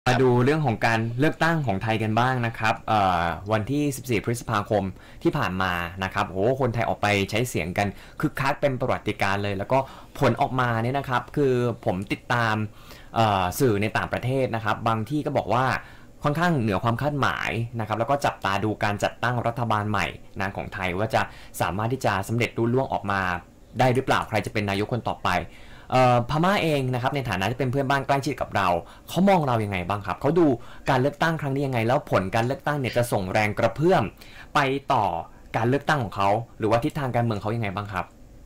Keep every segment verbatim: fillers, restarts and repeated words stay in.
มาดูเรื่องของการเลือกตั้งของไทยกันบ้างนะครับวันที่สิบสี่พฤษภาคมที่ผ่านมานะครับโอ้คนไทยออกไปใช้เสียงกันคึกคักเป็นประวัติการณ์เลยแล้วก็ผลออกมาเนี่ยนะครับคือผมติดตามสื่อในต่างประเทศนะครับบางที่ก็บอกว่าค่อนข้างเหนือความคาดหมายนะครับแล้วก็จับตาดูการจัดตั้งรัฐบาลใหม่นะของไทยว่าจะสามารถที่จะสำเร็จรุ่ล่วงออกมาได้หรือเปล่าใครจะเป็นนายกคนต่อไปพม่าเองนะครับในฐานะที่เป็นเพื่อนบ้านใกล้ชิดกับเราเขามองเรายังไงบ้างครับเขาดูการเลือกตั้งครั้งนี้ยังไงแล้วผลการเลือกตั้งเนี่ยจะส่งแรงกระเพื่อมไปต่อการเลือกตั้งของเขาหรือว่าทิศทางการเมืองเขายังไงบ้างครับ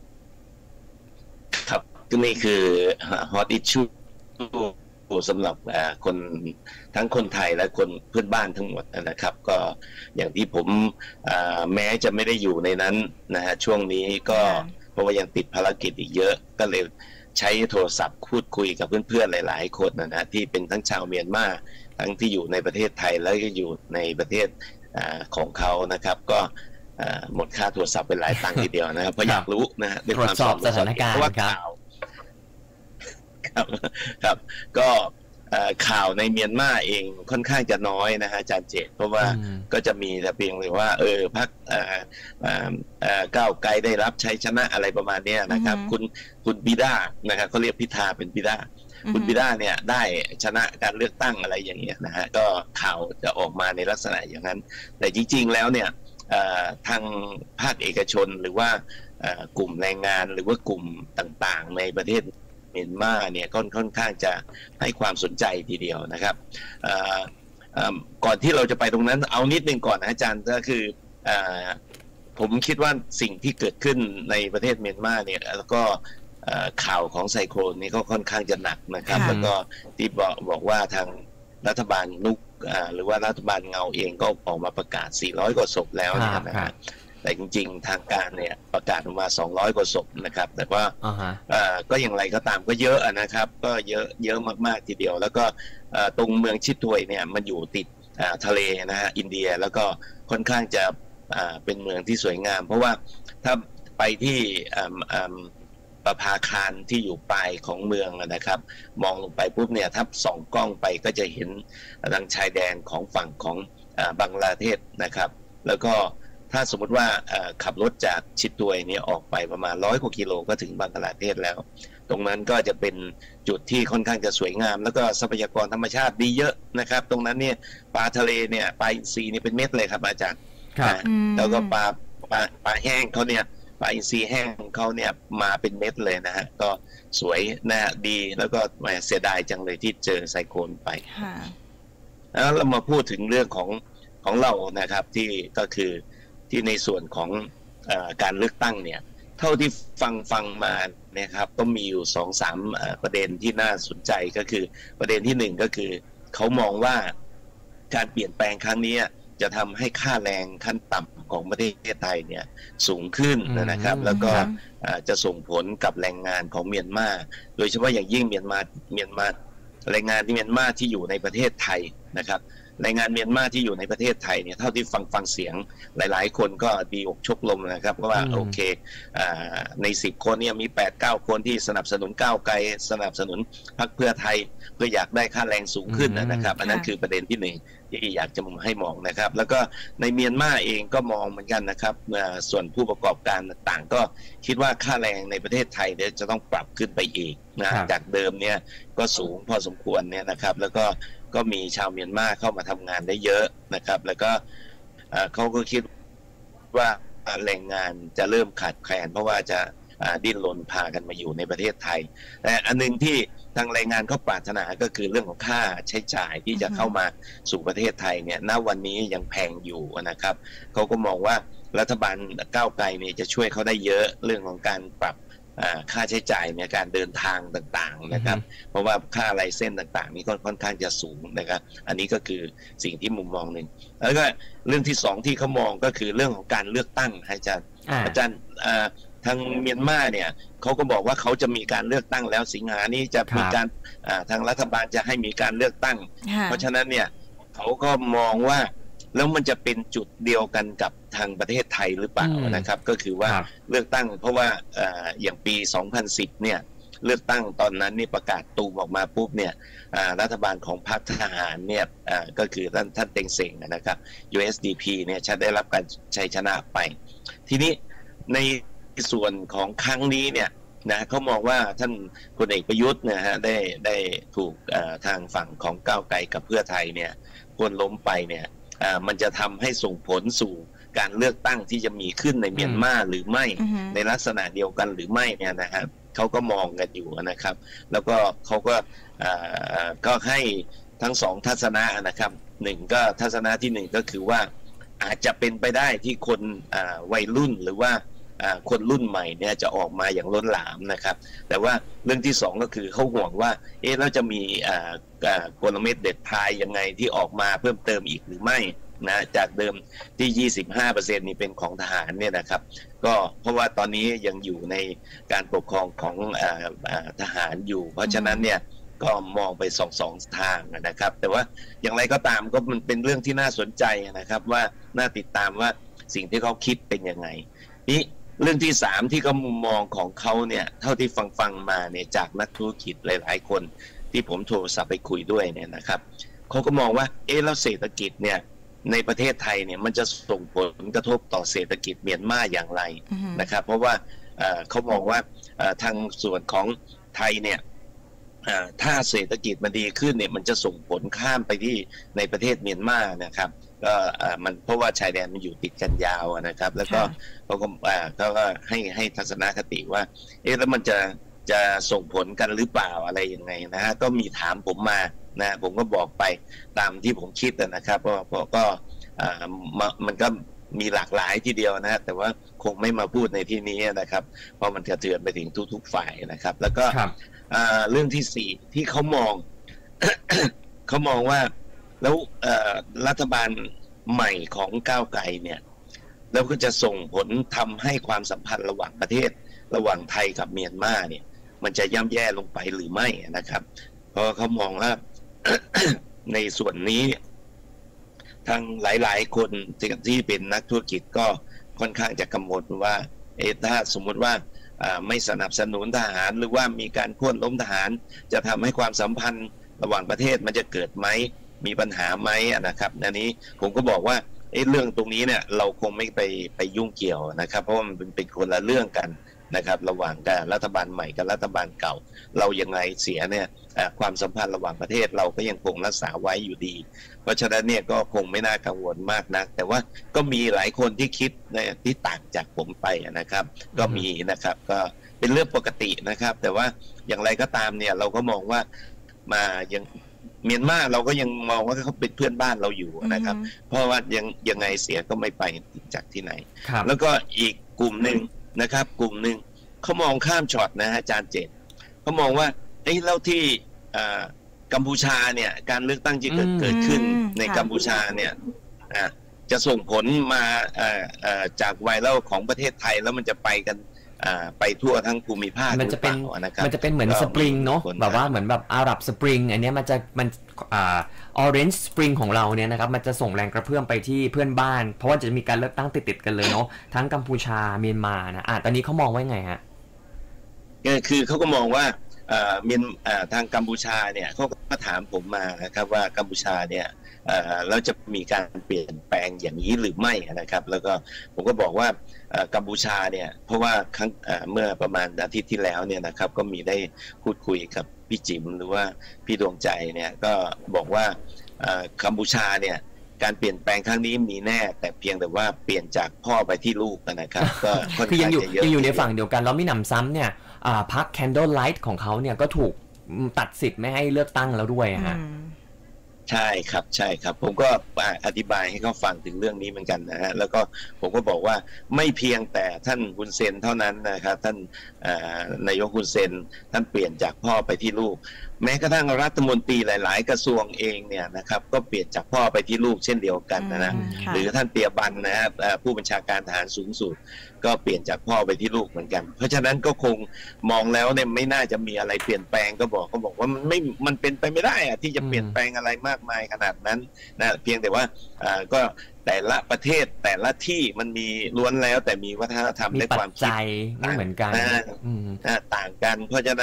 ครับนี่คือ hot issue สำหรับคนทั้งคนไทยและคนเพื่อนบ้านทั้งหมดนะครับก็อย่างที่ผมแม้จะไม่ได้อยู่ในนั้นนะฮะช่วงนี้ก็เพราะว่ายังติดภารกิจอีกเยอะก็เลยใช้โทรศัพท์พูดคุยกับเพื่อนๆหลายๆคนนะฮะที่เป็นทั้งชาวเมียนมาทั้งที่อยู่ในประเทศไทยแล้วก็อยู่ในประเทศของเขานะครับก็หมดค่าโทรศัพท์เป็นหลายตังค์ทีเดียวนะครับเพราะอยากรู้นะฮะตรวจสอบสถานการณ์ครับครับครับก็ข่าวในเมียนมาเองค่อนข้างจะน้อยนะฮะอาจารย์เจตเพราะว่าก็จะมีแต่เพียงเลยว่าเออพรรคก้าวไกลได้รับชัยชนะอะไรประมาณนี้นะครับคุณคุณบิดานะครับเขาเรียกพิธาเป็นบิดาคุณบิดาเนี่ยได้ชนะการเลือกตั้งอะไรอย่างเงี้ยนะฮะก็ข่าวจะออกมาในลักษณะอย่างนั้นแต่จริงๆแล้วเนี่ยทางภาคเอกชนหรือว่ากลุ่มแรงงานหรือว่ากลุ่มต่างๆในประเทศเมียนมาเนี่ยค่อนข้างจะให้ความสนใจทีเดียวนะครับก่อนที่เราจะไปตรงนั้นเอานิดนึงก่อนนะอาจารย์ก็คือผมคิดว่าสิ่งที่เกิดขึ้นในประเทศเมียนมาเนี่ยแล้วก็ข่าวของไซโคลนนี่ก็ค่อนข้างจะหนักนะครับแล้วก็ที่บอกบอกว่าทางรัฐบาลนุกหรือว่ารัฐบาลเงาเองก็ออกมาประกาศสี่ร้อยกว่าศพแล้วนะครับแต่จริงๆทางการเนี่ยประกาศออกมาสองร้อยกว่าศพนะครับแต่ว่า uh-huh. ก็อย่างไรก็ตามก็เยอะนะครับก็เยอะเยอะมากๆทีเดียวแล้วก็ตรงเมืองชิตวยเนี่ยมันอยู่ติดทะเลนะฮะอินเดียแล้วก็ค่อนข้างจะเป็นเมืองที่สวยงามเพราะว่าถ้าไปที่ประภาคารที่อยู่ปลายของเมืองนะครับมองลงไปปุ๊บเนี่ยถ้าส่องกล้องไปก็จะเห็นทางชายแดนของฝั่งของบังกลาเทศนะครับแล้วก็ถ้าสมมติว่าขับรถจากชิตวยเนี่ยออกไปประมาณร้อยกว่ากิโลก็ถึงบังกลาเทศแล้วตรงนั้นก็จะเป็นจุดที่ค่อนข้างจะสวยงามแล้วก็ทรัพยากรธรรมชาติดีเยอะนะครับตรงนั้นเนี่ยปลาทะเลเนี่ยปลาอินทรีนี่เป็นเม็ดเลยครับอาจารย์แล้วก็ปลาปลาปลาแห้งเขาเนี่ยปลาอินทรีแห้งเขาเนี่ยมาเป็นเม็ดเลยนะฮะก็สวยน่าดีแล้วก็เสียดายจังเลยที่เจอไซโคลนไปแล้วเรามาพูดถึงเรื่องของของเรานะครับที่ก็คือที่ในส่วนของเอ่อการเลือกตั้งเนี่ยเท่าที่ฟังฟังมาเนี่ยครับก็มีอยู่สองสามประเด็นที่น่าสนใจก็คือประเด็นที่หนึ่งก็คือเขามองว่าการเปลี่ยนแปลงครั้งนี้จะทำให้ค่าแรงขั้นต่ำของประเทศไทยเนี่ยสูงขึ้นนะครับแล้วก็จะส่งผลกับแรงงานของเมียนมาโดยเฉพาะอย่างยิ่งเมียนมาเมียนมาแรงงานที่เมียนมาที่อยู่ในประเทศไทยนะครับแรงงานเมียนมาที่อยู่ในประเทศไทยเนี่ยเท่าที่ฟังฟังเสียงหลายๆคนก็ดีอกชกลมนะครับเพราะว่าโอเคในสิบคนเนี่ยมีแปดเก้าคนที่สนับสนุนก้าวไกลสนับสนุนพรรคเพื่อไทยเพื่ออยากได้ค่าแรงสูงขึ้นนะครับอันนั้นคือประเด็นที่หนึ่งที่อยากจะให้มองนะครับแล้วก็ในเมียนมาเองก็มองเหมือนกันนะครับส่วนผู้ประกอบการต่างๆก็คิดว่าค่าแรงในประเทศไทยเนี่ยจะต้องปรับขึ้นไปอีกนะจากเดิมเนี่ยก็สูงพอสมควรเนี่ยนะครับแล้วก็ก็มีชาวเมียนมาเข้ามาทำงานได้เยอะนะครับแล้วก็เขาก็คิดว่าแรงงานจะเริ่มขาดแคลนเพราะว่าจะดิ้นรนพากันมาอยู่ในประเทศไทยแต่อันนึงที่ทางแรงงานเขาปรารถนาก็คือเรื่องของค่าใช้จ่ายที่จะเข้ามาสู่ประเทศไทยเนี่ยณวันนี้ยังแพงอยู่นะครับเขาก็มองว่ารัฐบาลก้าวไกลเนี่ยจะช่วยเขาได้เยอะเรื่องของการปรับค่าใช้จ่ายในการเดินทางต่างๆนะครับเพราะว่าค่าไลเซนส์ต่างๆนี่ค่อนข้างจะสูงนะครับอันนี้ก็คือสิ่งที่มุมมองหนึ่งแล้วก็เรื่องที่สองที่เขามองก็คือเรื่องของการเลือกตั้งอาจารย์อาจารย์ทางเมียนมาเนี่ยเขาก็บอกว่าเขาจะมีการเลือกตั้งแล้วสิงหานี้จะมีการทางรัฐบาลจะให้มีการเลือกตั้งเพราะฉะนั้นเนี่ยเขาก็มองว่าแล้วมันจะเป็นจุดเดียวกันกับทางประเทศไทยหรือเปล่านะครับก็คือว่าเลือกตั้งเพราะว่าอย่างปีสองพันสิบเนี่ยเลือกตั้งตอนนั้นนี่ประกาศตูมออกมาปุ๊บเนี่ยรัฐบาลของพรรคทหารเนี่ยก็คือท่านท่านเต็งเซ็งนะครับ ยู เอส ดี พี เนี่ยจะได้รับการชัยชนะไปทีนี้ในส่วนของครั้งนี้เนี่ยนะเขามองว่าท่านพลเอกประยุทธ์นะฮะได้ได้ถูกทางฝั่งของก้าวไกลกับเพื่อไทยเนี่ยควรล้มไปเนี่ยมันจะทำให้ส่งผลสู่การเลือกตั้งที่จะมีขึ้นในเมียนมาหรือไม่ mm-hmm. ในลักษณะเดียวกันหรือไม่เนี่ยนะฮะเขาก็มองกันอยู่นะครับแล้วก็เขาก็ก็ให้ทั้งสองทัศนะนะครับหนึ่งก็ทัศนะที่หนึ่งก็คือว่าอาจจะเป็นไปได้ที่คนวัยรุ่นหรือว่าคนรุ่นใหม่เนี่ยจะออกมาอย่างล้นหลามนะครับแต่ว่าเรื่องที่สองก็คือเขาห่วงว่าเอ๊ะเราจะมีกลเม็ดเด็ดพายยังไงที่ออกมาเพิ่มเติมอีกหรือไม่นะจากเดิมที่ ยี่สิบห้าเปอร์เซ็นต์ นี่เป็นของทหารเนี่ยนะครับก็เพราะว่าตอนนี้ยังอยู่ในการปกครองของทหารอยู่เพราะฉะนั้นเนี่ยก็มองไปสองสองทางนะครับแต่ว่าอย่างไรก็ตามก็มันเป็นเรื่องที่น่าสนใจนะครับว่าน่าติดตามว่าสิ่งที่เขาคิดเป็นยังไงนี่เรื่องที่สามที่เขามุมมองของเขาเนี่ยเท่าที่ฟังฟังมาเนี่ยจากนักธุรกิจหลายๆคนที่ผมโทรศัพท์ไปคุยด้วยเนี่ยนะครับเขาก็มองว่าเอ๊ะแล้วเศรษฐกิจเนี่ยในประเทศไทยเนี่ยมันจะส่งผลกระทบต่อเศรษฐกิจเมียนมาอย่างไร mm-hmm. นะครับเพราะว่าเขามองว่าทางส่วนของไทยเนี่ยถ้าเศรษฐกิจมันดีขึ้นเนี่ยมันจะส่งผลข้ามไปที่ในประเทศเมียนมานะครับก็มันเพราะว่าชายแดนมันอยู่ติดกันยาวนะครับแล้วก็เขาก็เขาก็ให้ให้ทัศนคติว่าเอ๊ะแล้วมันจะจะส่งผลกันหรือเปล่าอะไรยังไงนะฮะก็มีถามผมมานะผมก็บอกไปตามที่ผมคิดนะครับเพราะเพราะก็มันก็มีหลากหลายทีเดียวนะแต่ว่าคงไม่มาพูดในที่นี้นะครับเพราะมันกระเทือนไปถึงทุกๆฝ่ายนะครับแล้วก็เรื่องที่สี่ที่เขามอง เขามองว่าแล้วรัฐบาลใหม่ของก้าวไกลเนี่ยแล้วก็จะส่งผลทำให้ความสัมพันธ์ระหว่างประเทศระหว่างไทยกับเมียนมาเนี่ยมันจะย่ำแย่ลงไปหรือไม่นะครับเพราะเขามองว่า ในส่วนนี้ทางหลายๆคนที่เป็นนักธุรกิจก็ค่อนข้างจะกังวลว่าเอถ้าสมมุติว่าไม่สนับสนุนทหารหรือว่ามีการโค่นล้มทหารจะทำให้ความสัมพันธ์ระหว่างประเทศมันจะเกิดไหมมีปัญหาไหมนะครับอันนี้ผมก็บอกว่าเรื่องตรงนี้เนี่ยเราคงไม่ไปไปยุ่งเกี่ยวนะครับเพราะว่ามันเป็นเป็นคนละเรื่องกันนะครับระหว่างการรัฐบาลใหม่กับรัฐบาลเก่าเรายังไงเสียเนี่ยความสัมพันธ์ระหว่างประเทศเราก็ยังคงรักษาไว้อยู่ดีเพราะฉะนั้นเนี่ยก็คงไม่น่ากังวลมากนักแต่ว่าก็มีหลายคนที่คิดที่ต่างจากผมไปนะครับก็มีนะครับก็เป็นเรื่องปกตินะครับแต่ว่าอย่างไรก็ตามเนี่ยเราก็มองว่ามายังเมียนมาเราก็ยังมองว่าเขาเป็นเพื่อนบ้านเราอยู่นะครับเพราะว่ายังยังไงเสียก็ไม่ไปจากที่ไหนแล้วก็อีกกลุ่มหนึ่งนะครับกลุ่มหนึ่งเขามองข้ามช็อตนะฮะอาจารย์เจตเขามองว่าไอ้เล่าที่กัมพูชาเนี่ยการเลือกตั้งที่เกิดเกิดขึ้นในกัมพูชาเนี่ยจะส่งผลมาจากไวรัลของประเทศไทยแล้วมันจะไปกันไปทั่วทั้งภูมิภาคมันจะเป็นมันจะเป็นเหมือนสปริงเนาะแบบว่าเหมือนแบบอาหรับสปริงอันนี้มันจะมันอ่าออเรนจ์สปริงของเราเนี่ยนะครับมันจะส่งแรงกระเพื่อมไปที่เพื่อนบ้านเพราะว่าจะมีการเลือกตั้งติดๆกันเลยเนาะทั้งกัมพูชาเมียนมานะอ่าตอนนี้เขามองว่าไงฮะคือเขาก็มองว่าเมียนทางกัมพูชาเนี่ยเขาก็ถามผมมานะครับว่ากัมพูชาเนี่ยเราจะมีการเปลี่ยนแปลงอย่างนี้หรือไม่นะครับแล้วก็ผมก็บอกว่ากัมพูชาเนี่ยเพราะว่าครั้งเมื่อประมาณอาทิตย์ที่แล้วเนี่ยนะครับก็มีได้พูดคุยกับพี่จิ๋มหรือว่าพี่ดวงใจเนี่ยก็บอกว่ากัมพูชาเนี่ยการเปลี่ยนแปลงครั้งนี้มีแน่แต่เพียงแต่ว่าเปลี่ยนจากพ่อไปที่ลูกนะครับก็คือยังอยู่ยังอยู่ในฝั่งเดียวกันแล้วไม่หนำซ้ำเนี่ยพรรค Candlelight ของเขาเนี่ยก็ถูกตัดสิทธิ์ไม่ให้เลือกตั้งแล้วด้วยฮะใช่ครับใช่ครับผมก็อธิบายให้เขาฟังถึงเรื่องนี้เหมือนกันนะฮะแล้วก็ผมก็บอกว่าไม่เพียงแต่ท่านฮุนเซนเท่านั้นนะครับท่านนายกฮุนเซนท่านเปลี่ยนจากพ่อไปที่ลูกแม้กระทั่งรัฐมนตรีหลายๆกระทรวงเองเนี่ยนะครับก็เปลี่ยนจากพ่อไปที่ลูกเช่นเดียวกันนะนะหรือท่านเตียบันนะครับผู้บัญชาการทหารสูงสุดก็เปลี่ยนจากพ่อไปที่ลูกเหมือนกันเพราะฉะนั้นก็คงมองแล้วเนี่ยไม่น่าจะมีอะไรเปลี่ยนแปลงก็บอกเขาบอกว่ามันไม่มันเป็นไปไม่ได้อะที่จะเปลี่ยนแปลงอะไรมากมายขนาดนั้นนะเพียงแต่ว่าก็แต่ละประเทศแต่ละที่มันมีล้วนแล้วแต่มีวัฒนธรรมและความคิดไม่เหมือนกันต่างกันเพราะฉะนั้น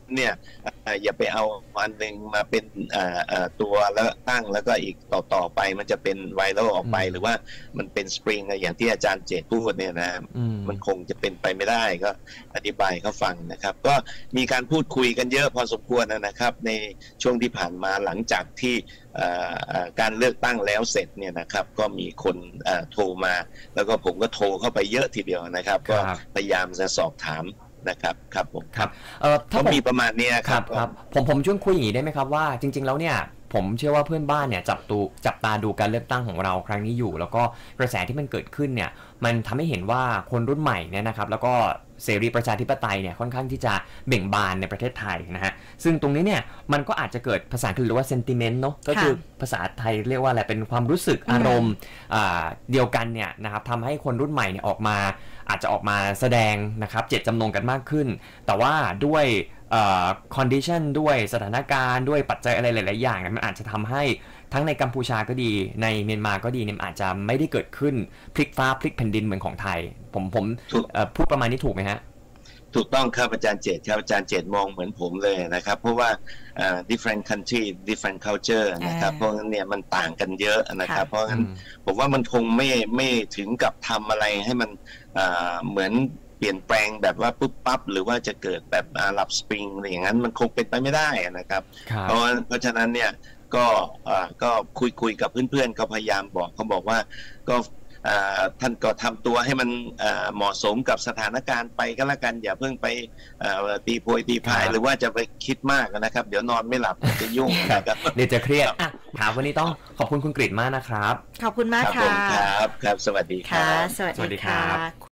เนี่ยอย่าไปเอาอันหนึ่งมาเป็นตัวแล้วตั้งแล้วก็อีกต่อต่อไปมันจะเป็นไวรัลออกไปหรือว่ามันเป็นสปริงอย่างที่อาจารย์เจตพูดเนี่ยนะมันคงจะเป็นไปไม่ได้ก็อธิบายเขาฟังนะครับก็มีการพูดคุยกันเยอะพอสมควรนะครับในช่วงที่ผ่านมาหลังจากที่การเลือกตั้งแล้วเสร็จเนี่ยนะครับก็มีคนโทรมาแล้วก็ผมก็โทรเข้าไปเยอะทีเดียวนะครับก็พยายามจะสอบถามนะครับครับผมครับเอ่อถ้ามีประมาณนี้ครับครับผมผมช่วยคุยอย่างนี้ได้ไหมครับว่าจริงๆแล้วเนี่ยผมเชื่อว่าเพื่อนบ้านเนี่ยจับตูจับตาดูการเลือกตั้งของเราครั้งนี้อยู่แล้วก็กระแสที่มันเกิดขึ้นเนี่ยมันทำให้เห็นว่าคนรุ่นใหม่เนี่ยนะครับแล้วก็เสรีประชาธิปไตยเนี่ยค่อนข้างที่จะเบ่งบานในประเทศไทยนะฮะซึ่งตรงนี้เนี่ยมันก็อาจจะเกิดภาษาอังกฤษเรียกว่า sentiment เนาะก็คือภาษาไทยเรียกว่าอะไรเป็นความรู้สึกอารมณ์เดียวกันเนี่ยนะครับทำให้คนรุ่นใหม่เนี่ยออกมาอาจจะออกมาแสดงนะครับเจตจำนงกันมากขึ้นแต่ว่าด้วยคอนดิชันด้วยสถานการณ์ด้วยปัจจัยอะไรหลายๆอย่างมันอาจจะทำให้ทั้งในกัมพูชาก็ดีในเมียนมาก็ดีเนี่ยอาจจะไม่ได้เกิดขึ้นพลิกฟ้าพลิกแผ่นดินเหมือนของไทยผมผมพูดประมาณนี้ถูกไหมฮะถูกต้องครับอาจารย์เจตครับอาจารย์เจตมองเหมือนผมเลยนะครับเพราะว่า different country different culture นะครับเพราะงั้นเนี่ยมันต่างกันเยอะนะครับเพราะงั้นผมว่ามันคงไม่ไม่ถึงกับทำอะไรให้มันเหมือนเปลี่ยนแปลงแบบว่าปุ๊บปั๊บหรือว่าจะเกิดแบบอาหรับสปริงอะไรอย่างนั้นมันคงเป็นไปไม่ได้นะครับเพราะเพราะฉะนั้นเนี่ยก็ก็คุยคุยกับเพื่อนๆก็พยายามบอกเขาบอกว่าก็ท่านก็ทำตัวให้มันเหมาะสมกับสถานการณ์ไปก็แล้วกันอย่าเพิ่งไปตีโพยตีพายหรือว่าจะไปคิดมากนะครับเดี๋ยวนอนไม่หลับจะยุ่งนะครับเดี๋ยวจะเครียดครับวันนี้ต้องขอบคุณคุณกฤษมากนะครับขอบคุณมากค่ะครับครับสวัสดีครับสวัสดีค่ะ